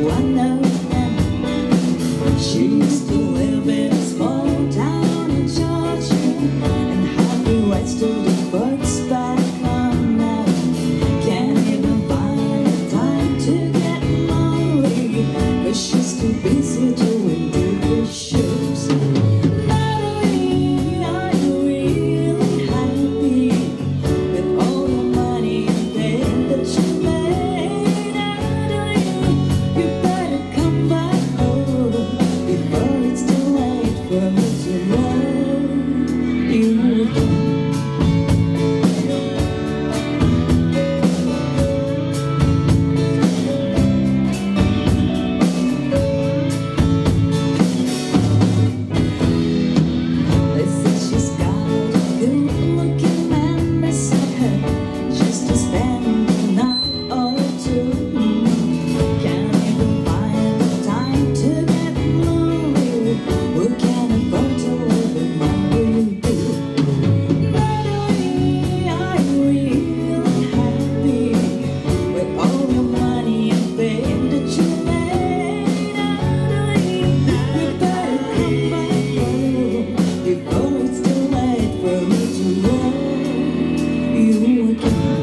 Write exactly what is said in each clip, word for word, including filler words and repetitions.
one of them. She used to live in a small town in Georgia and had the rights to the books back home now. Can't even find the time to get lonely, but she's too busy doing different shows. Natalie, are you really happy with all the money and fame that you made? Natalie, you better come back home before it's too late for me to love you again. They say she's got a good-looking man beside her just to spend the night or two. Can't even find the time to get lonely. Who can afford to live in my way? Natalie, are you really happy with all your money and fame that you made? Natalie, you better come back home before it's too late for me to love you again.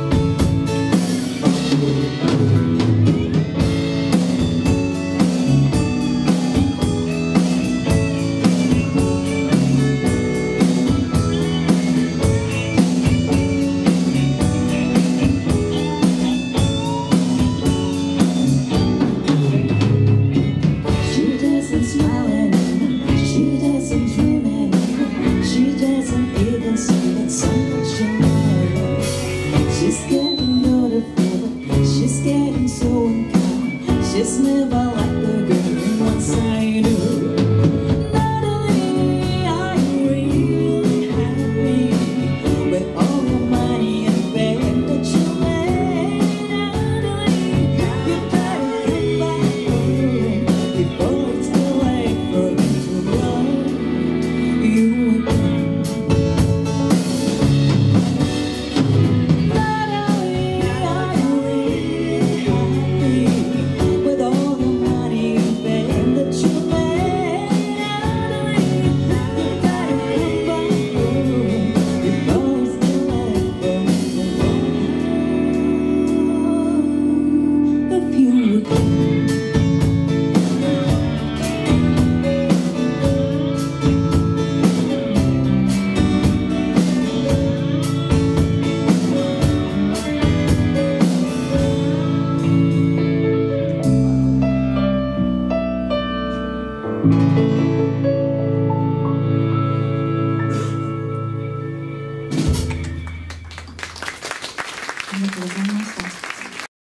She doesn't smile anymore, she doesn't dream anymore, she doesn't even see that sunshine. She's getting beautiful, she's getting so unkind. She's never like the girl once I knew. Natalie, are you really happy with all the money and fame that you made? Natalie, you better come back home before it's too late for me to love you again. Natalie, are you really happy with all the money and fame that you made? Natalie, you better come back home before it's too late for me to love you again.